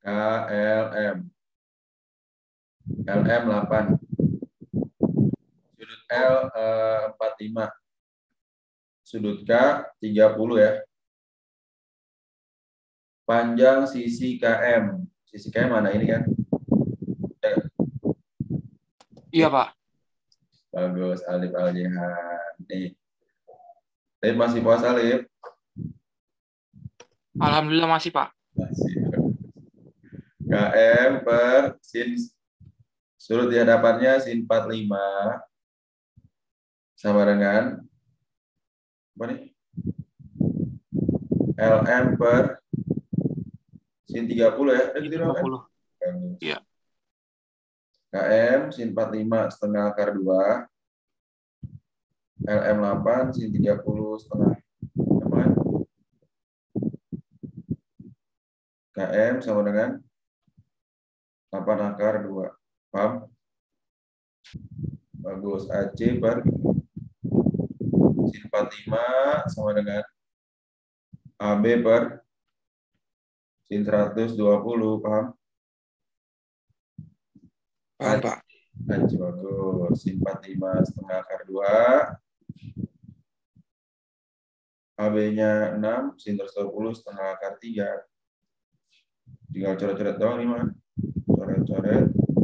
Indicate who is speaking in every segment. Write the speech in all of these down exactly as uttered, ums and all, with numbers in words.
Speaker 1: L M. L M delapan. Sudut L eh, empat puluh lima. Sudut K tiga puluh ya. Panjang sisi K M. Sisi K M mana ini kan?
Speaker 2: Iya, Pak.
Speaker 1: Bagus, Alif Al-Jihan. Nih. Alif masih puasa, Alif?
Speaker 2: Alhamdulillah masih, Pak.
Speaker 1: Masih. K M per sin sudut di hadapannya sin empat puluh lima sama dengan apa nih? L M per sin tiga puluh ya. Eh, gitu
Speaker 2: tiga
Speaker 1: kan?
Speaker 2: puluh. Iya.
Speaker 1: K M sin empat puluh lima setengah akar dua. L M delapan sin tiga puluh setengah. Apa? K M sama dengan delapan akar dua. Paham? Bagus. A C per sin empat puluh lima sama dengan A B per sin seratus dua puluh. Paham?
Speaker 2: Paham, Pak.
Speaker 1: A C bagus. Sin empat puluh lima setengah akar dua. A B-nya enam, sin seratus dua puluh setengah akar tiga. Tinggal coret-coret doang nih, Man. Coret-coret.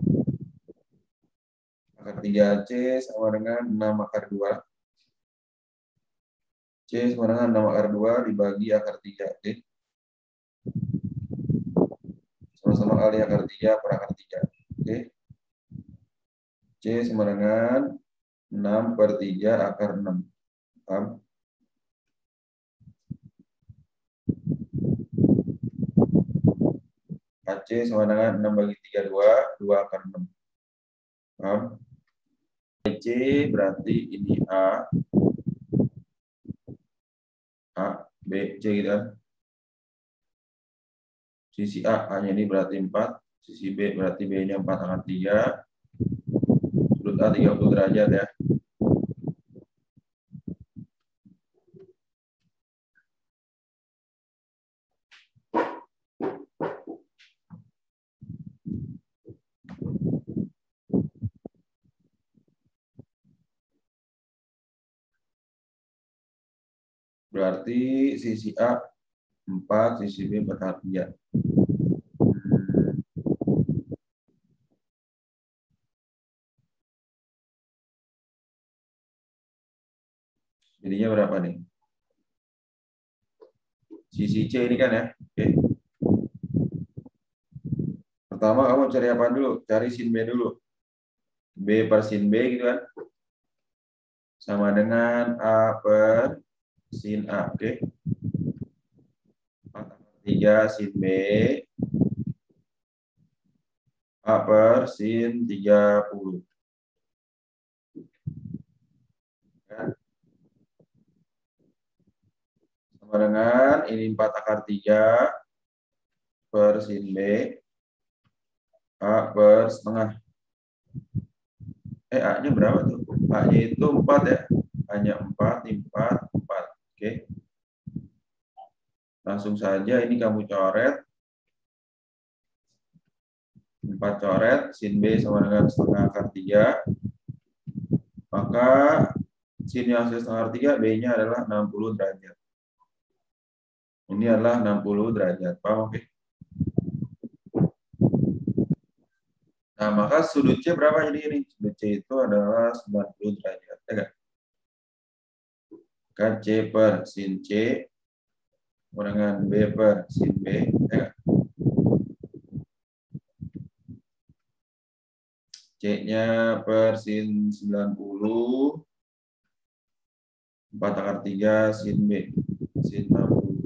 Speaker 1: Akar tiga C sama dengan enam akar dua. C sama dengan enam akar dua dibagi akar tiga. Oke. Sama-sama kali akar tiga per akar tiga. Oke. C sama dengan enam per tiga akar enam. Paham? A C sama dengan enam bagi tiga, dua, dua akar enam. Paham? C berarti ini A, A, B, C gitu kan. Sisi A, A-nya ini berarti empat. Sisi B berarti B-nya empat akar tiga. Sudut A tiga puluh derajat ya. Berarti sisi A empat, sisi B empat akar tiga. Hmm. Jadinya berapa nih? Sisi C ini kan ya. Oke. Pertama kamu cari apa dulu? Cari sin B dulu. B per sin B gitu kan. Sama dengan A per sin A. Oke. empat akar tiga sin B. A per sin tiga puluh. Ya. Sama dengan ini empat akar tiga per sin B. A per setengah. Eh, A-nya berapa tuh? A-nya itu empat ya. A-nya empat, empat, empat. Oke. Langsung saja ini kamu coret. empat coret, sin B sama dengan setengah akar tiga. Maka sin yang hasil setengah akar tiga, B-nya adalah enam puluh derajat. Ini adalah enam puluh derajat. Paham? Oke. Nah, maka sudut C berapa jadi ini? Sudut C itu adalah sembilan puluh derajat. Ya kan? Kan C per sin C dengan B per sin B. Ya kan? C-nya per sin sembilan puluh. empat akar tiga sin B. Sin enam puluh.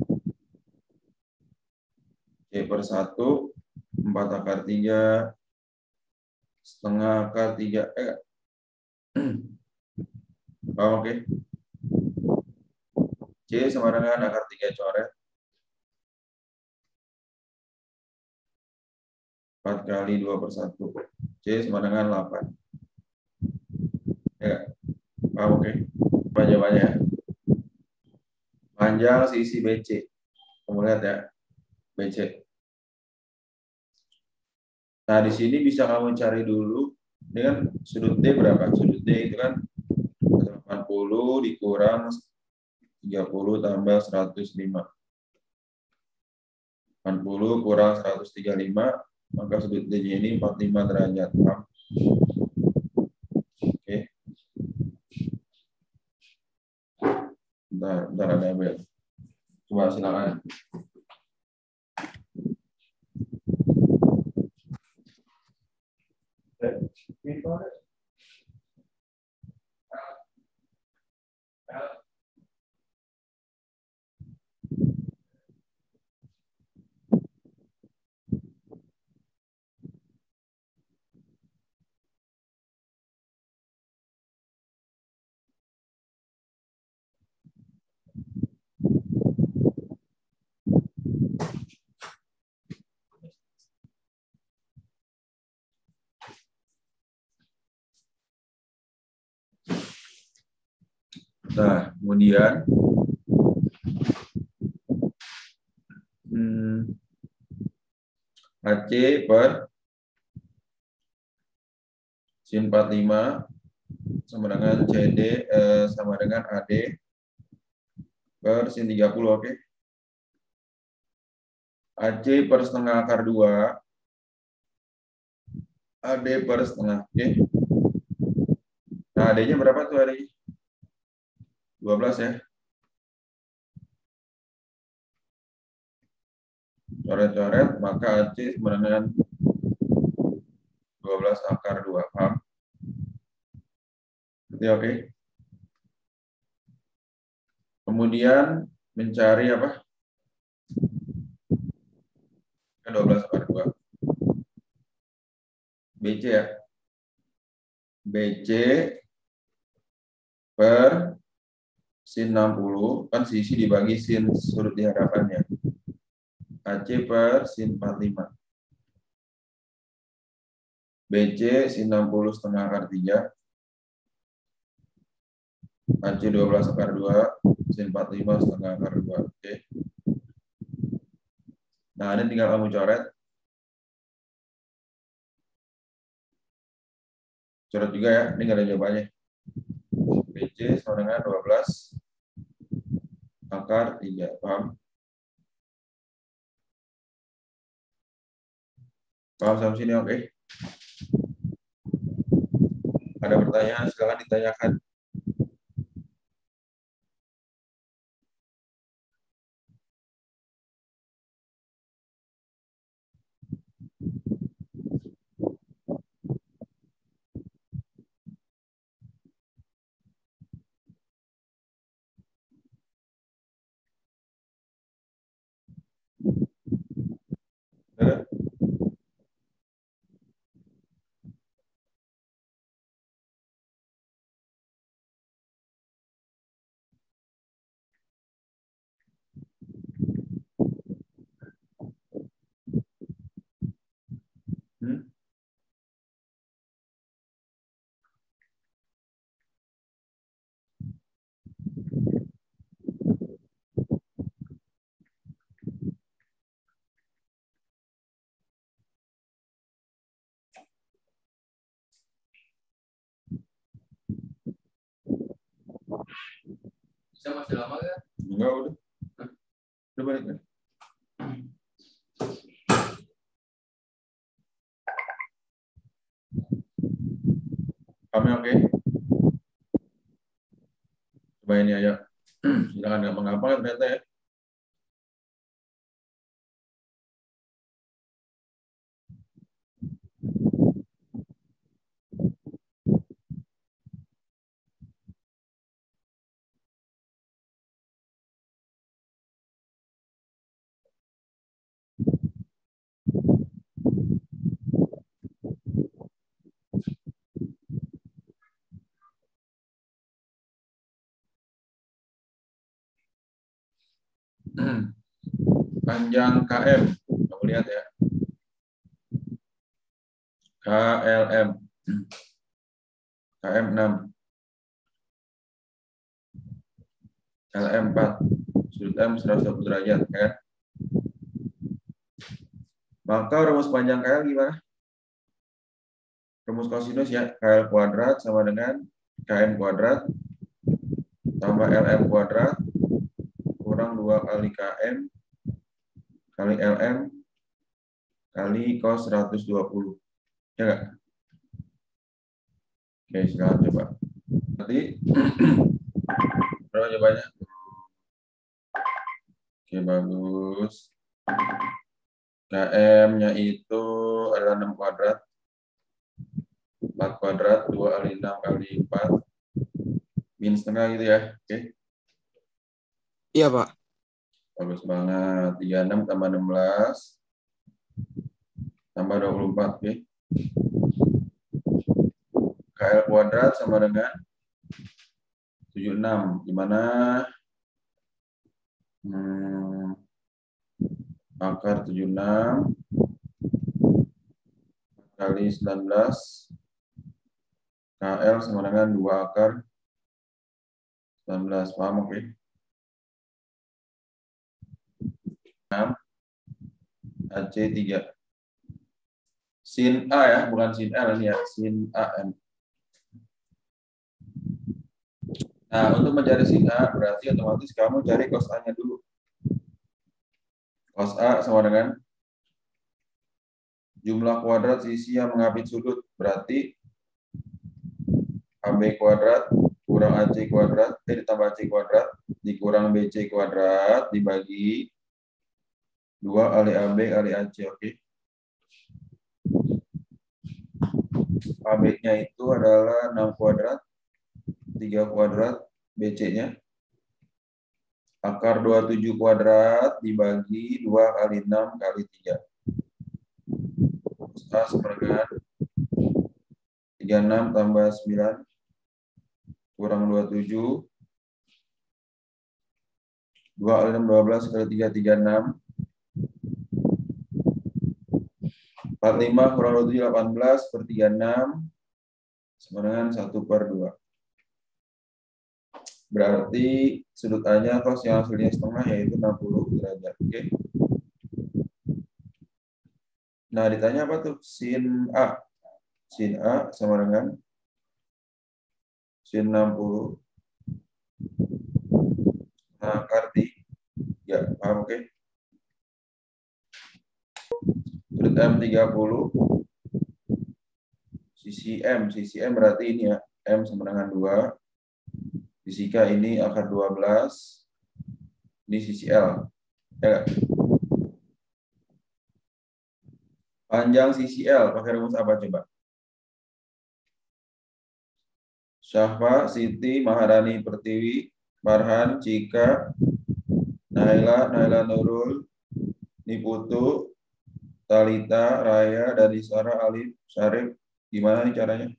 Speaker 1: C per satu. empat akar tiga. Setengah akar tiga. Ya kan? Oh, oke. C sama dengan akar tiga coret. empat kali dua per satu. C sama dengan delapan. Ya. Oh, oke. Apa jawabannya? Panjang sisi B C. Kamu lihat ya. B C. Nah, di sini bisa kamu cari dulu dengan sudut D berapa? Sudut D itu kan delapan puluh dikurang tiga puluh tambah seratus lima. delapan puluh kurang seratus tiga puluh lima, maka sudut D-nya ini empat puluh lima derajat. Paham? Oke. Bentar, bentar ada bel. Coba silakan. Nah, kemudian hmm, H C per sin empat puluh lima sama dengan C D eh, sama dengan A D per sin tiga puluh, oke? Okay? A C per setengah akar dua, A D per setengah, oke? Okay? Nah, A D-nya berapa tuh hari? dua belas ya. Coret-coret, maka A C sama dengan dua belas akar dua, paham? Oke, oke. Kemudian mencari apa? dua belas akar dua. B C ya. B C per sin enam puluh, kan sisi dibagi sin sudut di hadapannya. A C per sin empat puluh lima. B C sin enam puluh setengah akar tiga. A C dua belas akar dua, sin empat puluh lima setengah akar dua. Oke. Nah, ini tinggal kamu coret. Coret juga ya, ini nggak ada jawabannya. B C sama dengan dua belas akar tiga, paham? Paham sampai sini, oke? Ada pertanyaan, silakan ditanyakan. Ada? Hmm?
Speaker 2: Bisa masih lama kan?
Speaker 1: Enggak, udah. Udah balik kan? Kami oke? Coba ini aja. Silakan, nggak mengapa ternyata ya. Panjang K M, kamu lihat ya. K L M. K M enam. L M empat. Sudut M seratus dua puluh derajat, kan? Maka rumus panjang K L gimana? rumus kosinus ya, K L kuadrat sama dengan K M kuadrat tambah L M kuadrat kurang dua kali K M kali L M kali cos seratus dua puluh. Ya nggak? Oke, silakan coba. Berarti berapa jawabannya? Oke, bagus. K M-nya itu adalah enam kuadrat. empat kuadrat, dua kali enam kali empat. Min setengah gitu ya. Oke.
Speaker 2: Iya, Pak.
Speaker 1: Bagus banget. tiga puluh enam tambah enam belas. Tambah dua puluh empat. Oke. K L kuadrat sama dengan tujuh puluh enam. Gimana? Hmm, akar tujuh puluh enam kali sembilan belas. K L sama dengan dua akar sembilan belas. Paham? Oke. enam. A C tiga. Sin A ya, bukan sin L ini ya. Sin A N. Nah, untuk mencari sin A, berarti otomatis kamu cari cos A-nya dulu. Cos A sama dengan jumlah kuadrat sisi yang mengapit sudut. Berarti A B kuadrat kurang A C kuadrat, eh, ditambah C kuadrat, dikurang B C kuadrat, dibagi dua kali A B kali A C. Oke. A B-nya itu adalah enam kuadrat, tiga kuadrat, B C-nya akar dua puluh tujuh kuadrat dibagi dua kali enam kali tiga. A sama dengan tiga puluh enam tambah sembilan kurang dua puluh tujuh. dua kali enam, dua belas kali tiga, tiga puluh enam. empat puluh lima kurang dua puluh tujuh, delapan belas per tiga puluh enam sama dengan satu per dua. Berarti sudut A-nya cos yang hasilnya setengah yaitu enam puluh derajat. Oke. Nah, ditanya apa tuh? Sin A. Sin A sama dengan sin enam puluh. Nah, arti ya, paham? Oke. Sudut M tiga puluh. Sisi M, sisi M berarti ini ya. M sama dengan dua. Sisi K ini akar dua belas. Ini sisi L. Ya, panjang sisi L pakai rumus apa coba? Syafa, Siti, Maharani, Pertiwi, Farhan, Cika, Naila, Naila Nurul, Niputu, Talita, Raya, dari Sarah, Alif, Syarif. Gimana nih caranya?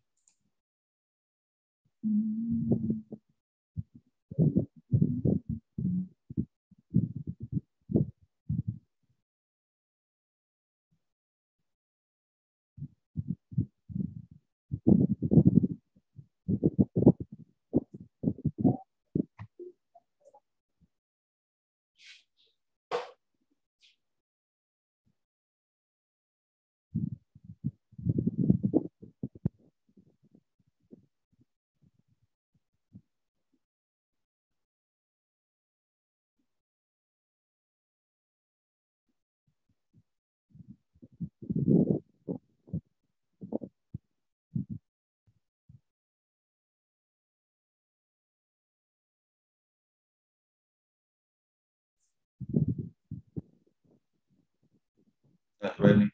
Speaker 1: Nah, coba ini.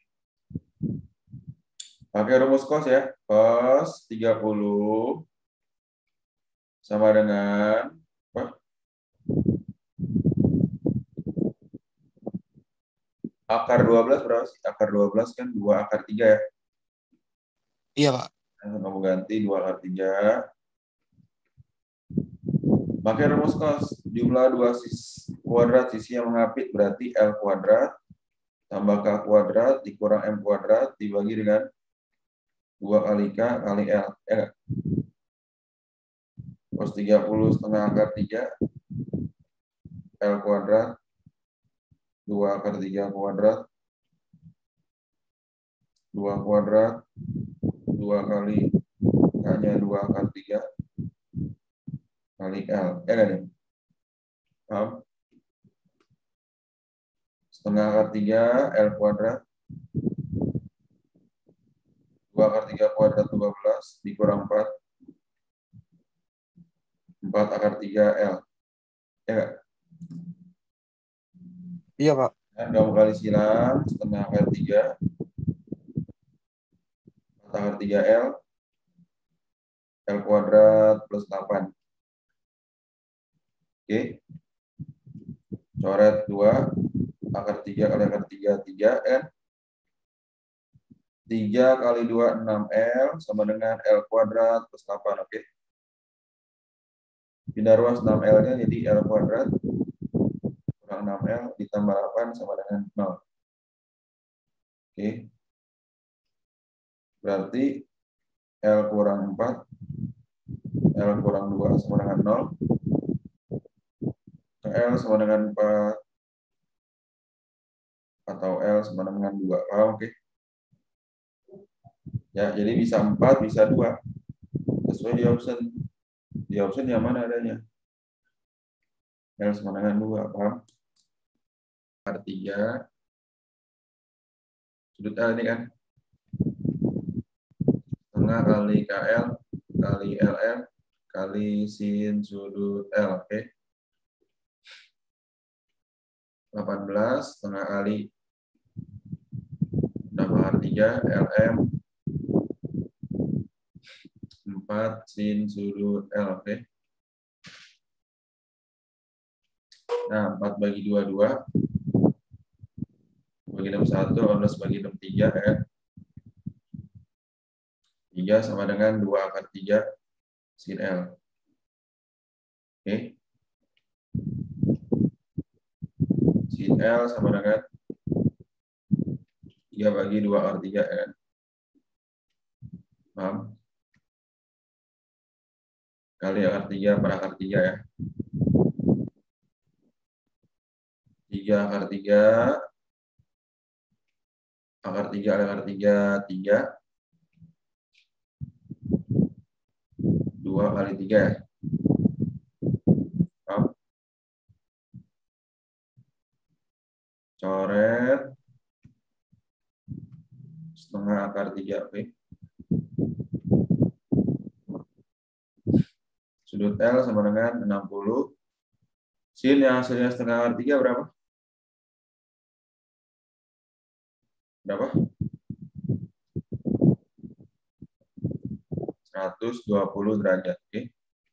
Speaker 1: Pakai rumus cos ya. Cos tiga puluh sama dengan apa? Akar dua belas berapa sih? Akar dua belas kan dua akar tiga ya.
Speaker 2: Iya, Pak.
Speaker 1: Nah, kamu ganti dua akar tiga. Pakai rumus cos. Jumlah dua sisi kuadrat sisi yang mengapit berarti L kuadrat tambah K kuadrat dikurang M kuadrat dibagi dengan dua kali K kali L. Ya, cos tiga puluh setengah akar tiga L kuadrat dua akar tiga kuadrat dua kuadrat dua kali hanya dua akar tiga kali L. Ya kan ya? Paham? Setengah akar tiga L kuadrat. dua akar tiga kuadrat dua belas dikurang empat. empat akar tiga L. Ya nggak?
Speaker 2: Iya, Pak.
Speaker 1: Nah, dua kali silang setengah akar tiga. empat akar tiga L. L kuadrat plus delapan. Oke. Coret dua. Akar tiga kali akar tiga, tiga N. tiga kali dua, enam L. Sama dengan L kuadrat plus delapan. Oke. Pindah ruas enam L-nya jadi L kuadrat kurang enam L ditambah delapan sama dengan nol. Oke. Berarti L kurang empat, L kurang dua sama dengan nol. L sama dengan empat, atau L sama dengan dua. Paham? Oke. Ya, jadi bisa empat, bisa dua. Sesuai di option. Di option yang mana adanya? L sama dengan dua. Paham? Akar tiga. Sudut L ini kan? Setengah kali K L kali L M kali sin sudut L. Oke. delapan belas setengah kali enam akar tiga L M empat sin sudut L. Oke. Nah, empat bagi dua, dua. Bagi enam satu, delapan belas bagi enam tiga ya. tiga sama dengan dua akar tiga sin L. Oke. Sin L sama dengan tiga bagi dua akar tiga ya. Paham? Kali akar tiga per akar tiga ya. tiga akar tiga. Akar tiga akar tiga, tiga. dua kali tiga ya. Paham? Coret. Setengah akar tiga. Oke. Sudut L sama dengan enam puluh. Sin yang hasilnya setengah akar tiga berapa? Berapa? seratus dua puluh derajat. Oke.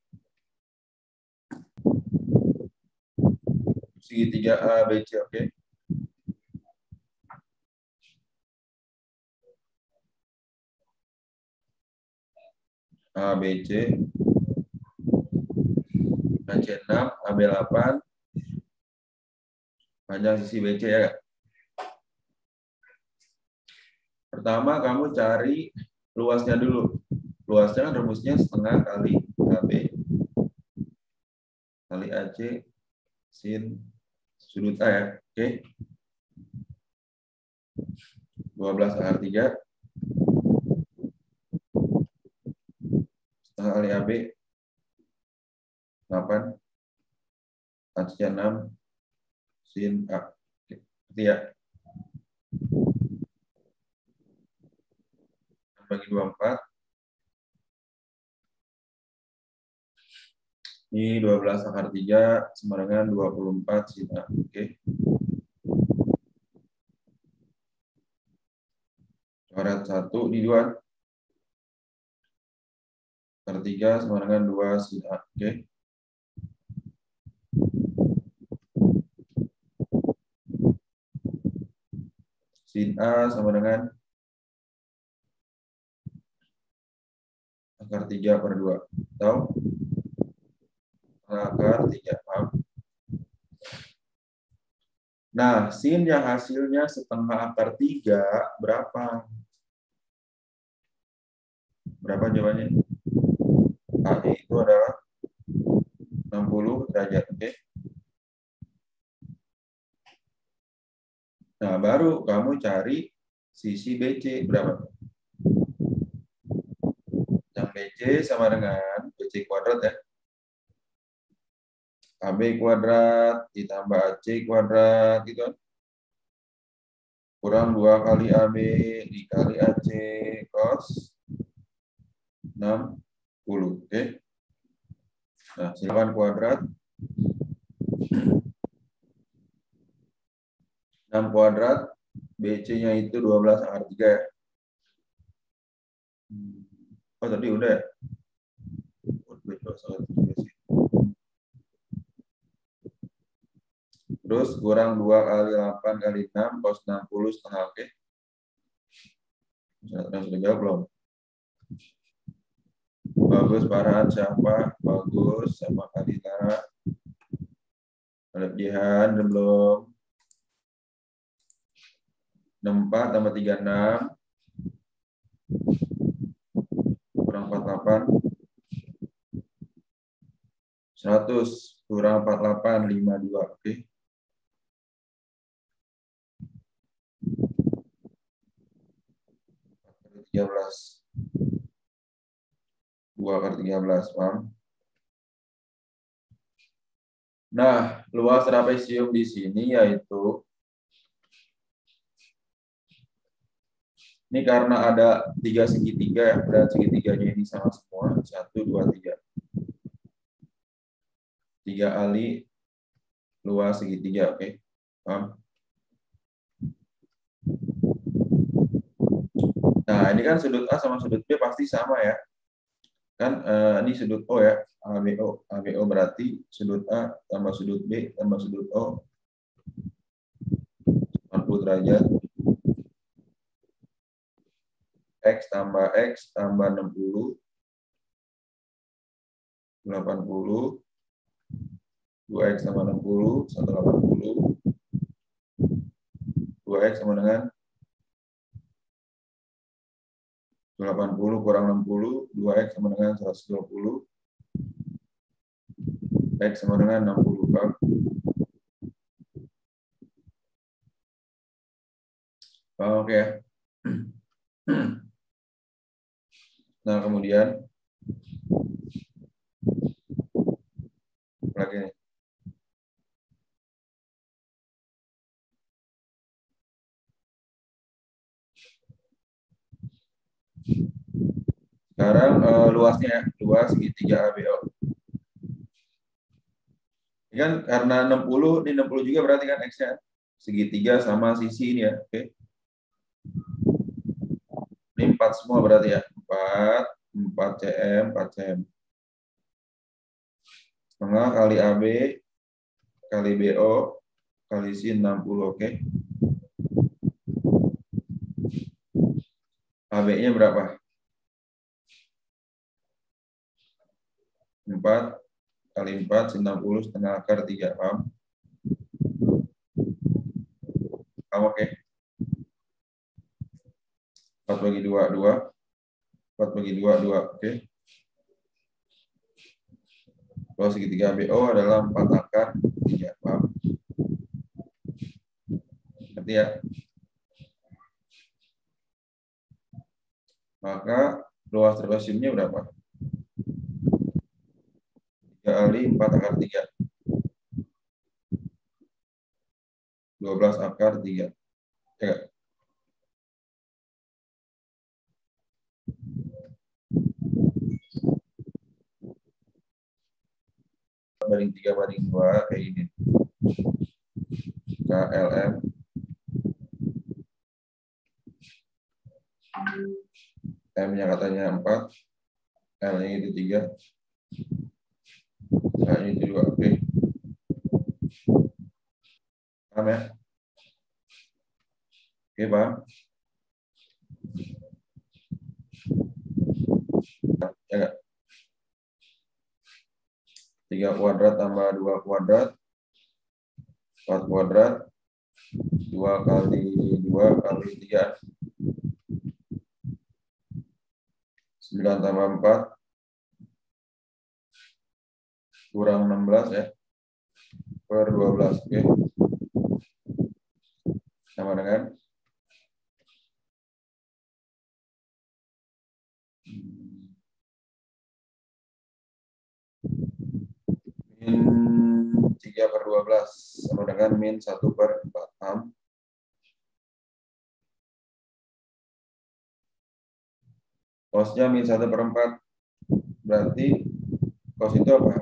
Speaker 1: Segitiga A, B, C. Oke. A, B, C. A C enam, A B delapan. Panjang sisi B C ya. Pertama kamu cari luasnya dulu. Luasnya kan rumusnya setengah kali A B kali A C sin sudut A ya. Oke. dua belas akar tiga. Setengah kali A B delapan. A C enam sin A. Oke. Ya. Bagi dua puluh empat. Ini dua belas akar tiga sama dengan dua puluh empat sin A. Oke. Coret satu di dua. Akar tiga sama dengan dua sin A. Oke. Sin A sama dengan akar tiga per dua. Atau akar tiga. Paham? Nah, sin yang hasilnya setengah akar tiga berapa? Berapa jawabannya? A itu adalah enam puluh derajat. Oke. Nah, baru kamu cari sisi B C berapa? B C sama dengan B C kuadrat ya. A B kuadrat ditambah A C kuadrat gitu kan. Kurang dua kali A B dikali A C cos enam puluh. Oke. Nah, silakan kuadrat. enam kuadrat, B C-nya itu dua belas akar tiga ya. Oh, tadi udah ya? Terus kurang dua kali delapan kali enam, cos enam puluh setengah, oke. Sudah jawab belum? Bagus, Farhan, siapa? Bagus, sama Kadita. Ada Jihan, belum? enam puluh empat tambah tiga puluh enam. Kurang empat puluh delapan. seratus kurang empat puluh delapan, lima puluh dua, oke. tiga belas. dua kali tiga belas, paham? Nah, luas trapesium di sini yaitu ini karena ada tiga segitiga ya, dan segitiganya ini sama semua, satu, dua, tiga. Tiga kali luas segitiga, oke? Paham? Nah, ini kan sudut A sama sudut B pasti sama ya. Kan eh, ini sudut O ya, A B O. A B O berarti sudut A tambah sudut B tambah sudut O delapan puluh derajat. X tambah X tambah enam puluh. delapan puluh. dua X tambah enam puluh, seratus delapan puluh. dua X sama dengan delapan puluh kurang enam puluh, dua X sama dengan seratus dua puluh. X sama dengan enam puluh. Oh, oke. Okay. Nah, kemudian lagi nih. Sekarang uh, luasnya ya, luas segitiga A B O. Ini kan karena enam puluh, ini enam puluh juga berarti kan X-nya segitiga sama sisi ini ya, oke. Okay. Ini empat semua berarti ya, empat, empat cm, empat cm. Setengah kali A B kali B O kali sin enam puluh, oke. Okay. A B-nya berapa? empat kali empat, enam puluh setengah akar tiga, paham? Paham, oke. Okay. empat bagi dua, dua. empat bagi dua, dua, oke. Okay. Kalau segitiga B O adalah empat akar tiga, paham? Ngerti ya? Maka luas trapesiumnya berapa? tiga kali empat akar tiga. dua belas akar tiga. Ya. Banding tiga banding dua kayak gini. K L M M-nya katanya empat, L-nya itu tiga, K-nya itu dua, oke. Okay. Paham ya? Oke, okay, paham? Ya enggak? tiga kuadrat tambah dua kuadrat, empat kuadrat, dua kali dua kali tiga. sembilan tambah empat kurang enam belas ya, per dua belas, oke. Okay. Sama dengan Min tiga per dua belas sama dengan min satu per empat. Paham? Cosnya min satu per empat. Berarti cos itu apa?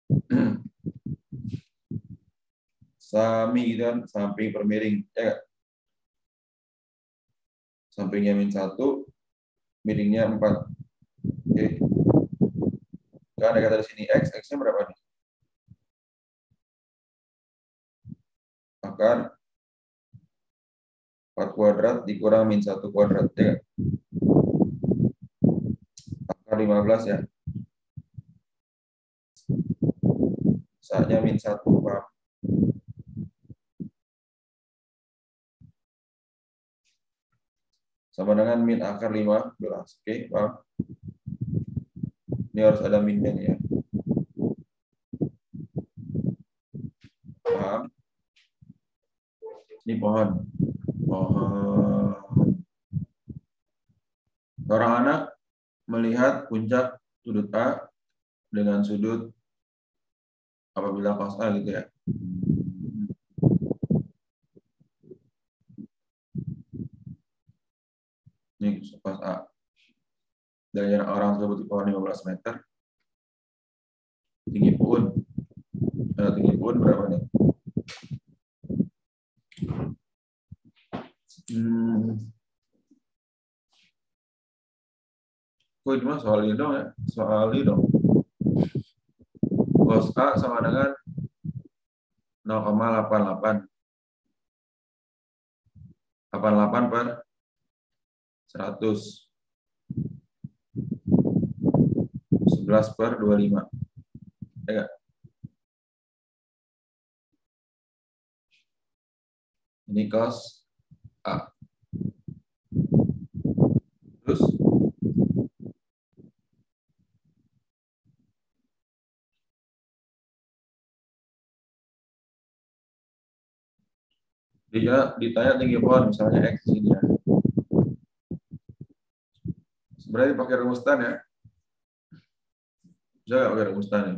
Speaker 1: Sami gitu kan, samping per miring. Ya gak? Sampingnya min satu, miringnya empat. Oke. Kan ada kata di sini X, X-nya berapa nih? Akar empat kuadrat dikurang min satu kuadrat. Ya gak? Akar lima belas ya. Saatnya min satu, paham? Sama dengan min akar lima belas. Oke, paham? Ini harus ada minnya nih ya. Paham? Ini pohon. Pohon. Seorang anak melihat puncak sudut A dengan sudut apabila cos A gitu ya. Ini cos A. Dan jarak orang tersebut di pohon lima belas meter. Tinggi pohon. Nah, tinggi pohon berapa nih? Hmm. Kok itu mah soal ini dong ya? Soal ini dong. Cos A sama dengan nol koma delapan delapan. delapan puluh delapan per seratus. sebelas per dua puluh lima. Ya enggak? Ini cos A. Terus dia ditanya tinggi pohon, misalnya X ini ya. Sebenarnya pakai rumus tan ya. Bisa nggak pakai rumus tan ya?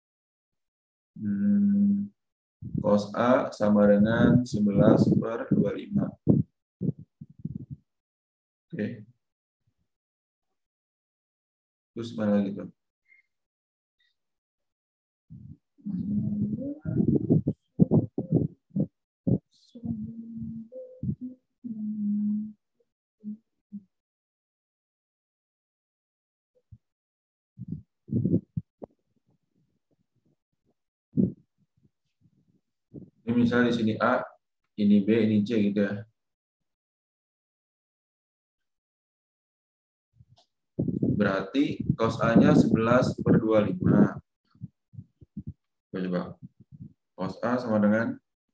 Speaker 1: Hmm, cos A sama dengan sebelas per dua puluh lima. Oke. Terus mana lagi tuh? Ini misalnya di sini A, ini B, ini C gitu ya. Berarti cos A-nya sebelas per dua puluh lima. Coba coba. Cos A sama dengan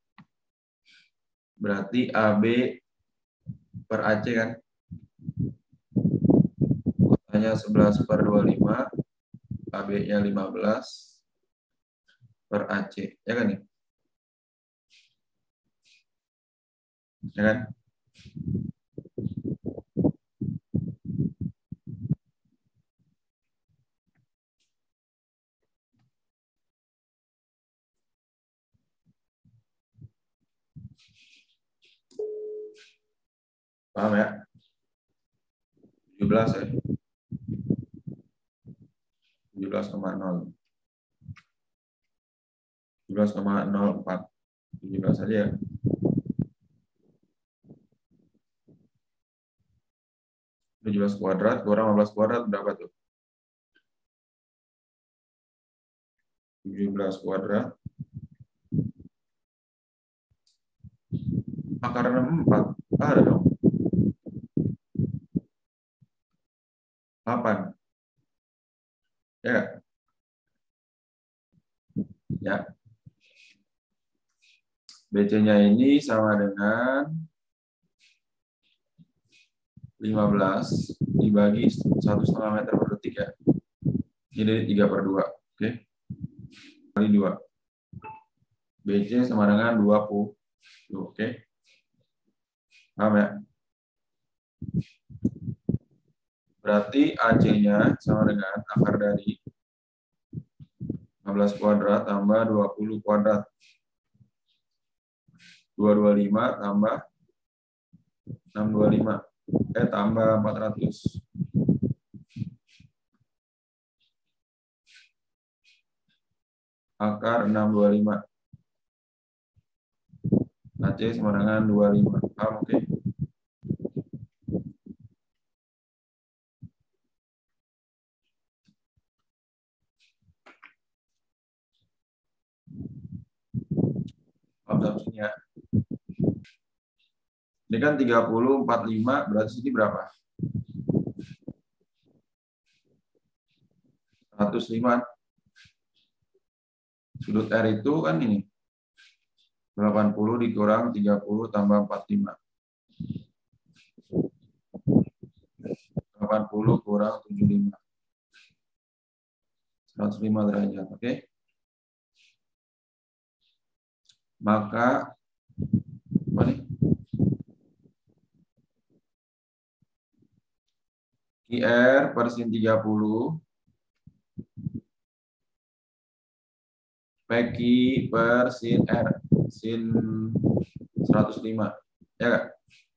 Speaker 1: berarti A B per A C kan. Cos A-nya sebelas per dua puluh lima, A B-nya lima belas per A C. Ya kan nih? Ya kan? Paham ya? tujuh belas ya. tujuh belas koma nol. tujuh belas koma nol empat. tujuh belas aja ya. tujuh belas kuadrat kurang lima belas kuadrat berapa tuh? tujuh belas kuadrat. Akar enam puluh empat. Ada dong. delapan. Ya. Ya. B C-nya ini sama dengan lima belas dibagi satu koma lima meter per detik ya. Jadi tiga per dua. Oke. Kali dua. B C sama dengan dua puluh. Oke. Paham ya? Berarti A C-nya sama dengan akar dari lima belas kuadrat tambah dua puluh kuadrat. dua ratus dua puluh lima tambah enam ratus dua puluh lima. Eh, tambah empat ratus. Akar enam ratus dua puluh lima. A C sama dengan dua puluh lima. Paham? Oke. Paham sampai sini ya? Ini kan tiga puluh, empat puluh lima, berarti sini berapa? seratus lima. Sudut R itu kan ini. delapan puluh dikurang tiga puluh tambah empat puluh lima. delapan puluh kurang tujuh puluh lima. seratus lima derajat, oke? Maka, apa nih? Q R per sin tiga puluh, P Q per sin R, sin seratus lima, ya nggak?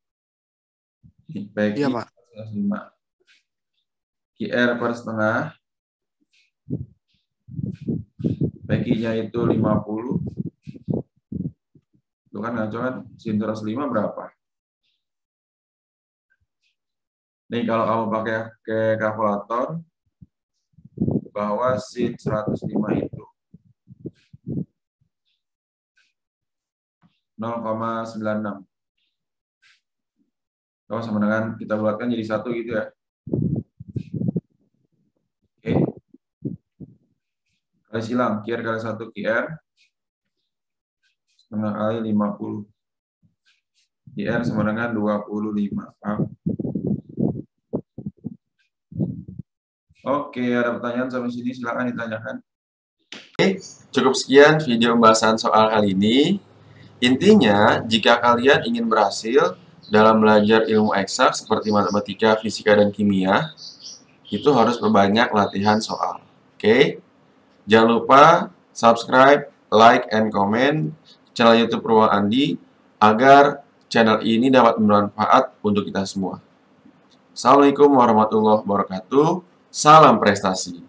Speaker 1: P Q
Speaker 2: Iya, Pak.
Speaker 1: seratus lima. Q R per setengah, P Q-nya itu lima puluh. Itu kan ngaco kan, sin seratus lima berapa? Nih kalau kamu pakai ke kalkulator, bahwa sin seratus lima itu nol koma sembilan enam. Kalau sama dengan kita buatkan jadi satu gitu ya. Oke. Kali silang, Q R kali satu Q R. Setengah kali lima puluh. Q R sama dengan dua puluh lima. Paham? Oke, ada pertanyaan sampai sini, silakan ditanyakan. Oke, cukup sekian video pembahasan soal kali ini. Intinya, jika kalian ingin berhasil dalam belajar ilmu eksak seperti matematika, fisika, dan kimia, itu harus berbanyak latihan soal. Oke? Jangan lupa subscribe, like, and comment channel YouTube Purwang Andi agar channel ini dapat bermanfaat untuk kita semua. Assalamualaikum warahmatullahi wabarakatuh. Salam prestasi.